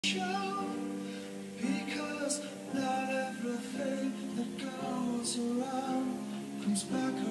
show, because not everything that goes around comes back around.